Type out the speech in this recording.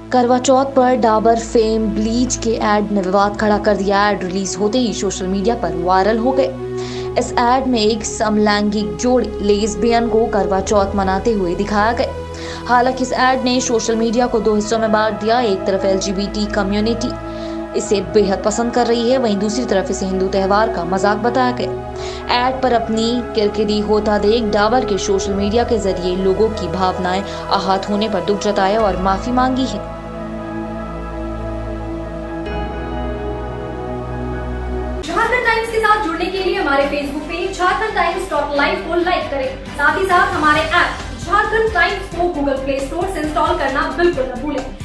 करवा चौथ पर Dabur Fem bleach के ऐड ने विवाद खड़ा कर दिया। ऐड रिलीज होते ही सोशल मीडिया पर वायरल हो गए। इस ऐड में एक समलैंगिक जोड़ी लेस्बियन को करवा चौथ मनाते हुए दिखाया गया। हालांकि इस ऐड ने सोशल मीडिया को दो हिस्सों में बांट दिया। एक तरफ LGBT कम्युनिटी इसे बेहद पसंद कर रही है, वहीं दूसरी तरफ इसे हिंदू त्योहार का मजाक बताया गया। ऐड पर अपनी किरकिरी होता देख डाबर के सोशल मीडिया के जरिए लोगों की भावनाएं आहत होने पर दुख जताया और माफी मांगी है। झारखंड टाइम्स के साथ जुड़ने के लिए हमारे फेसबुक पेज jharkhandtimes.live को लाइक करें। साथ ही साथ हमारे ऐप झारखंड टाइम्स को गूगल प्ले स्टोर से इंस्टॉल करना बिल्कुल न भूलें।